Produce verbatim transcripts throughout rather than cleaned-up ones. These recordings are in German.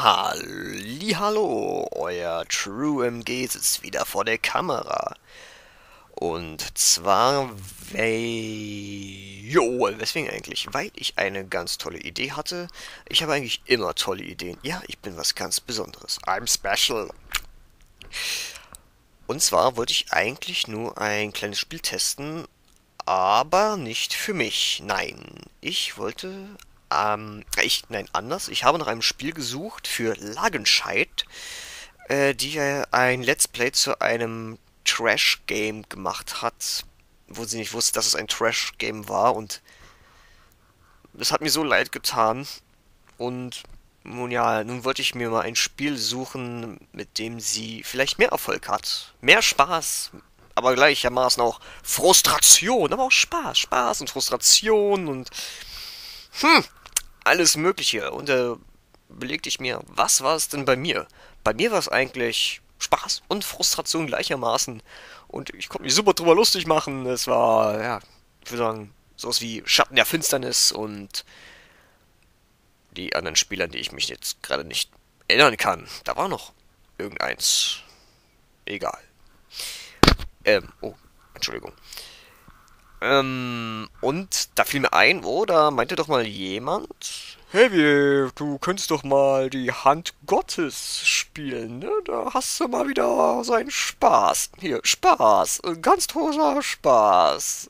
Hallihallo, euer True M G sitzt wieder vor der Kamera. Und zwar, weil... Jo, weswegen eigentlich? Weil ich eine ganz tolle Idee hatte. Ich habe eigentlich immer tolle Ideen. Ja, ich bin was ganz Besonderes. I'm special. Und zwar wollte ich eigentlich nur ein kleines Spiel testen, aber nicht für mich. Nein, ich wollte... Ähm, ich, nein, anders. Ich habe nach einem Spiel gesucht für Lagenscheid, äh, die äh, ein Let's Play zu einem Trash-Game gemacht hat, wo sie nicht wusste, dass es ein Trash-Game war, und es hat mir so leid getan. Und nun ja, nun wollte ich mir mal ein Spiel suchen, mit dem sie vielleicht mehr Erfolg hat. Mehr Spaß, aber gleichermaßen auch Frustration, aber auch Spaß. Spaß und Frustration und hm, alles Mögliche. Und da belegte ich mir, was war es denn bei mir? Bei mir war es eigentlich Spaß und Frustration gleichermaßen. Und ich konnte mich super drüber lustig machen. Es war, ja, ich würde sagen, sowas wie Schatten der Finsternis und die anderen Spieler, an die ich mich jetzt gerade nicht erinnern kann. Da war noch irgendeins. Egal. Ähm, oh, Entschuldigung. Ähm, und da fiel mir ein, oh, da meinte doch mal jemand, hey, wie, du könntest doch mal die Hand Gottes spielen, ne? Da hast du mal wieder so einen Spaß. Hier, Spaß, ganz großer Spaß.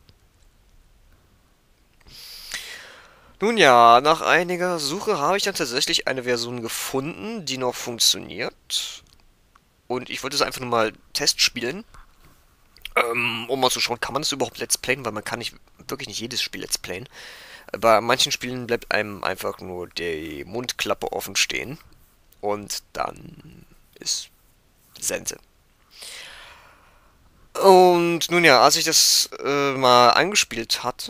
Nun ja, nach einiger Suche habe ich dann tatsächlich eine Version gefunden, die noch funktioniert. Und ich wollte es einfach nur mal testspielen. Ähm, um mal zu schauen, kann man das überhaupt Let's Playen, weil man kann nicht, wirklich nicht jedes Spiel Let's Playen. Bei manchen Spielen bleibt einem einfach nur die Mundklappe offen stehen und dann ist Sense. Und nun ja, als ich das äh, mal angespielt hatte,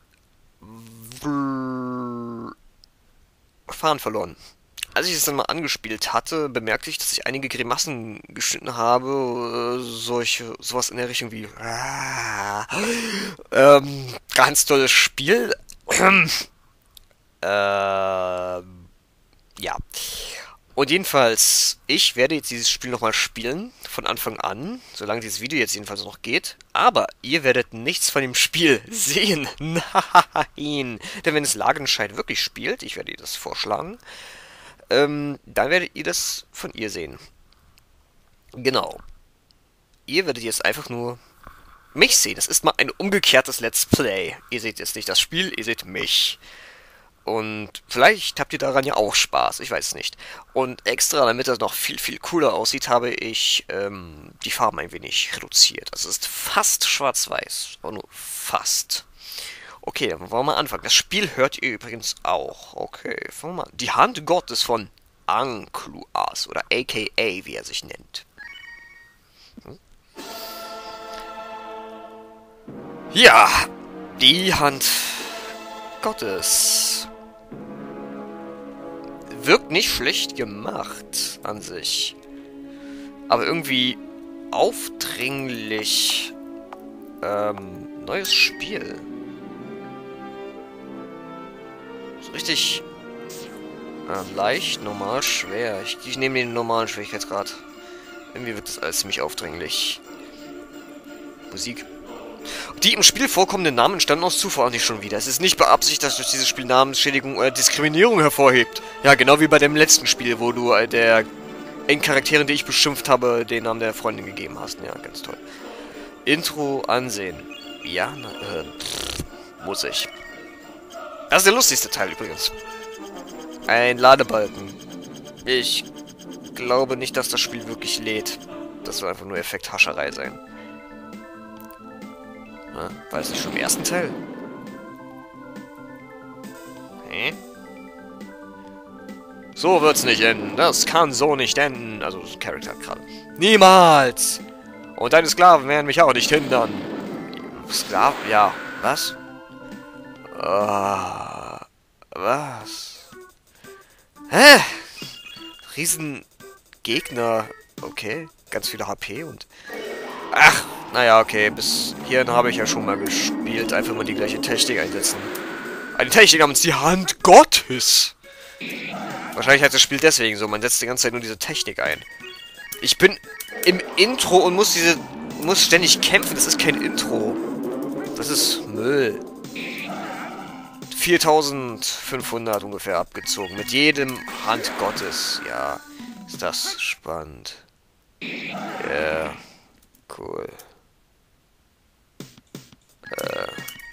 Fahren verloren. Als ich es dann mal angespielt hatte, bemerkte ich, dass ich einige Grimassen geschnitten habe, äh, solche, sowas in der Richtung wie ah, ähm, ganz tolles Spiel. äh, ja. Und jedenfalls, ich werde jetzt dieses Spiel nochmal spielen, von Anfang an, solange dieses Video jetzt jedenfalls noch geht. Aber ihr werdet nichts von dem Spiel sehen. Nein. Denn wenn es Lagenscheid wirklich spielt, ich werde ihr das vorschlagen, ähm, dann werdet ihr das von ihr sehen. Genau. Ihr werdet jetzt einfach nur mich sehen. Das ist mal ein umgekehrtes Let's Play. Ihr seht jetzt nicht das Spiel, ihr seht mich. Und vielleicht habt ihr daran ja auch Spaß, ich weiß nicht. Und extra, damit das noch viel, viel cooler aussieht, habe ich ähm, die Farben ein wenig reduziert. Also es ist fast schwarz-weiß, aber nur fast. Okay, dann wollen wir mal anfangen. Das Spiel hört ihr übrigens auch. Okay, fangen wir mal an. Die Hand Gottes von Ankluas oder A K A, wie er sich nennt. Hm? Ja, die Hand Gottes. Wirkt nicht schlecht gemacht an sich. Aber irgendwie aufdringlich. Ähm, neues Spiel. So richtig äh, leicht, normal, schwer. Ich, ich nehme den normalen Schwierigkeitsgrad. Irgendwie wird das alles ziemlich aufdringlich. Musik. Die im Spiel vorkommenden Namen entstanden aus Zufall auch nicht schon wieder. Es ist nicht beabsichtigt, dass durch dieses Spiel Namensschädigung oder Diskriminierung hervorhebt. Ja, genau wie bei dem letzten Spiel, wo du äh, der in Charakteren, die ich beschimpft habe, den Namen der Freundin gegeben hast. Ja, ganz toll. Intro ansehen. Ja, na, äh, pff, muss ich. Das ist der lustigste Teil übrigens. Ein Ladebalken. Ich glaube nicht, dass das Spiel wirklich lädt. Das soll einfach nur Effekthascherei sein. Na, war es nicht schon im ersten Teil? Hä? So wird's nicht enden. Das kann so nicht enden. Also, das Charakter gerade. Niemals! Und deine Sklaven werden mich auch nicht hindern. Sklaven? Ja. Was? Ah, was? Hä? Riesengegner. Okay. Ganz viele H P und... Ach, naja, okay. Bis hierhin habe ich ja schon mal gespielt. Einfach mal die gleiche Technik einsetzen. Eine Technik namens die Hand Gottes. Wahrscheinlich heißt das Spiel deswegen so. Man setzt die ganze Zeit nur diese Technik ein. Ich bin im Intro und muss diese... muss ständig kämpfen. Das ist kein Intro. Das ist Müll. viertausendfünfhundert ungefähr abgezogen. Mit jedem Hand Gottes. Ja, ist das spannend. Ja, yeah. Cool. Äh.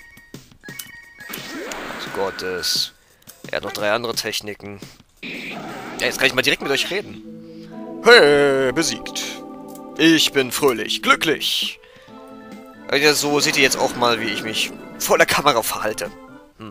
Hand Gottes. Er hat noch drei andere Techniken. Ja, jetzt kann ich mal direkt mit euch reden. Hey, besiegt. Ich bin fröhlich, glücklich. Also so seht ihr jetzt auch mal, wie ich mich vor der Kamera verhalte. Hm.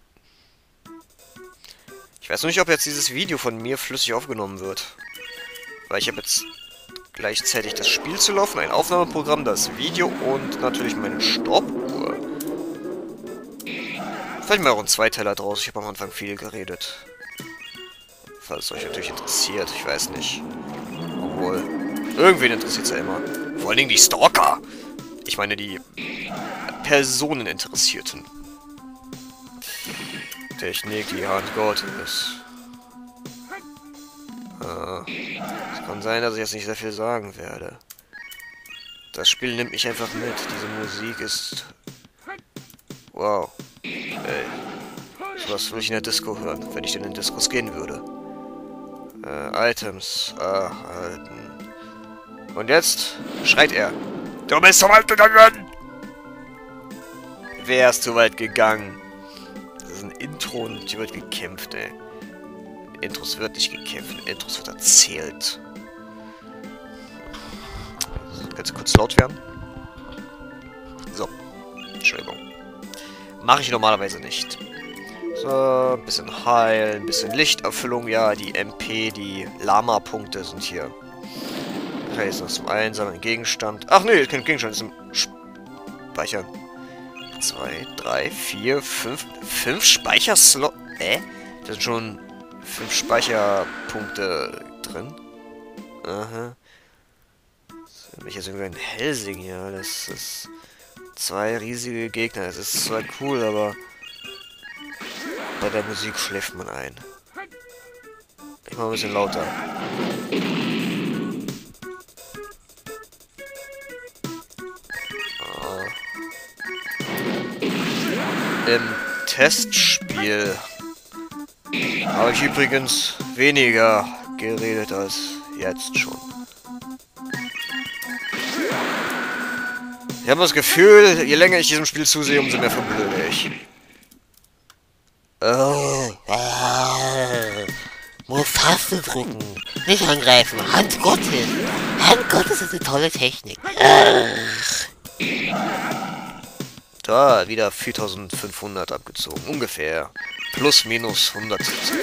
Ich weiß noch nicht, ob jetzt dieses Video von mir flüssig aufgenommen wird. Weil ich habe jetzt gleichzeitig das Spiel zu laufen, ein Aufnahmeprogramm, das Video und natürlich meine Stoppuhr. Vielleicht mal auch ein Zweiteiler draus. Ich habe am Anfang viel geredet. Falls es euch natürlich interessiert, ich weiß nicht. Obwohl, irgendwen interessiert es ja immer. Vor allen Dingen die Stalker. Ich meine die Personeninteressierten. Technik, die Hand Gottes. Äh, es kann sein, dass ich jetzt nicht sehr viel sagen werde. Das Spiel nimmt mich einfach mit. Diese Musik ist... Wow. Ey. Sowas will ich in der Disco hören, wenn ich denn in Discos gehen würde. Äh, Items. Ah, halten. Und jetzt schreit er. Du bist zu weit gegangen! Wer ist zu weit gegangen? Das ist ein Intro und hier wird gekämpft, ey. Intros wird nicht gekämpft, Intros wird erzählt. So, kannst du kurz laut werden? So. Entschuldigung. Mache ich normalerweise nicht. So, ein bisschen heilen, ein bisschen Lichterfüllung. Ja, die M P, die Lama-Punkte sind hier. Okay, ist das zum Einsammeln Gegenstand. Ach nee, kein Gegenstand, ist zum Speichern. Zwei, drei, vier, fünf. Fünf Speicherslot. Hä? Da sind schon fünf Speicherpunkte drin. Aha. Das bin ich jetzt irgendwie ein Helsing hier. Das ist zwei riesige Gegner. Das ist zwar cool, aber bei der Musik schläft man ein. Ich mach ein bisschen lauter. Ah. Im Testspiel habe ich übrigens weniger geredet als jetzt schon. Ich habe das Gefühl, je länger ich diesem Spiel zusehe, umso mehr verblöde ich. Oh, ah, muss Taste drücken, nicht angreifen, Hand Gottes. Hand Gottes ist eine tolle Technik. Ach. Da, wieder viertausendfünfhundert abgezogen, ungefähr. Plus, minus hundert.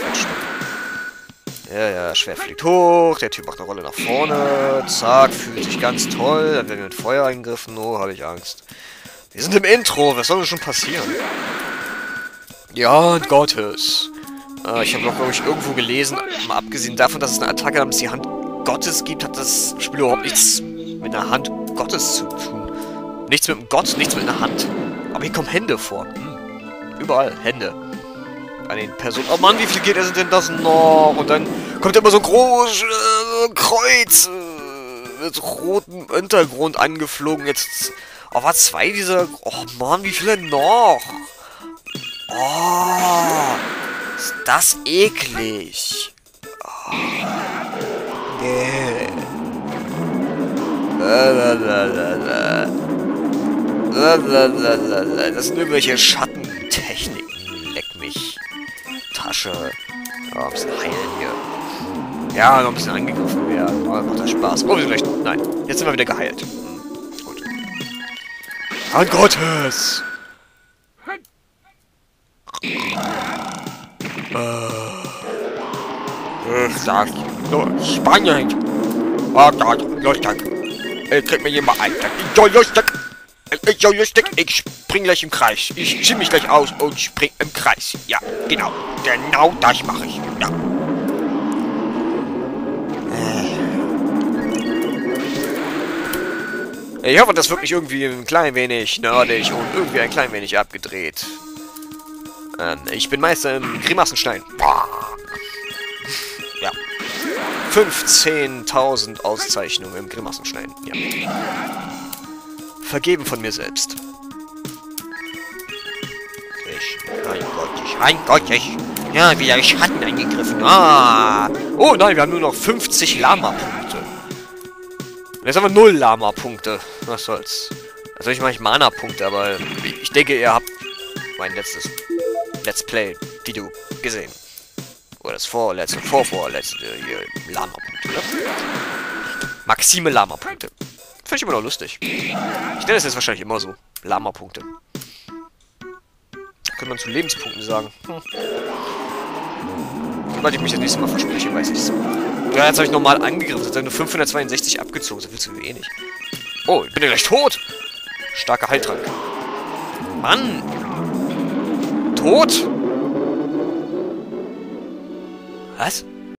Ja, ja, Schwert fliegt hoch, der Typ macht eine Rolle nach vorne, zack, fühlt sich ganz toll, dann werden wir mit Feuer angegriffen, oh, habe ich Angst. Wir sind im Intro, was soll denn schon passieren? Die Hand Gottes. Äh, ich habe noch, glaube ich, irgendwo gelesen, mal abgesehen davon, dass es eine Attacke namens die Hand Gottes gibt, hat das Spiel überhaupt nichts mit einer Hand Gottes zu tun. Nichts mit einem Gott, nichts mit einer Hand. Aber hier kommen Hände vor. Hm. Überall Hände. An den Personen. Oh Mann, wie viel geht es denn das noch? Und dann kommt immer so ein großes äh, Kreuz äh, mit rotem Hintergrund angeflogen. Jetzt. Oh, war zwei dieser. Oh Mann, wie viele noch? Oh, ist das eklig. Oh. Nee. Lalalala. Lalalala. Das sind irgendwelche Schattentechniken. Leck mich. Tasche. Ja, ein bisschen heilen hier. Ja, noch ein bisschen angegriffen werden. Oh, macht das Spaß. Oh, wir sind gleich. Nein, jetzt sind wir wieder geheilt. Hm, gut. Hand Gottes! Ich sag, so, Spanien. Oh Gott, lustig. Ich krieg mir jemand ein. Ich soll lustig. Ich soll lustig. Ich spring gleich im Kreis. Ich zieh mich gleich aus und spring im Kreis. Ja, genau. Genau das mache ich. Ja. Ich hoffe, das wird mich irgendwie ein klein wenig nerdig und irgendwie ein klein wenig abgedreht. Ähm, ich bin Meister im Grimassenstein. Boah. Ja. fünfzehntausend Auszeichnungen im Grimassenschneiden. Ja. Vergeben von mir selbst. Mein Gott, ich, mein Gott, ich. Ja, wieder Schatten eingegriffen. Ah. Oh nein, wir haben nur noch fünfzig Lama-Punkte. Jetzt haben wir null Lama-Punkte. Was soll's. Natürlich mache ich Mana-Punkte, aber ich denke, ihr habt mein letztes Let's Play-Video gesehen. Oder das vorletzte, vorvorletzte hier Lama-Punkte, ne? Maxime Lama-Punkte. Finde ich immer noch lustig. Ich nenne das jetzt wahrscheinlich immer so. Lama-Punkte. Könnte man zu Lebenspunkten sagen. Hm. Sobald ich mich das nächste Mal verspreche, weiß ich so. Ja, jetzt habe ich nochmal angegriffen. Jetzt habe ich nur fünfhundertzweiundsechzig abgezogen. So viel zu wenig. Oh, ich bin ja gleich tot. Starker Heiltrank. Mann. Tot? Was?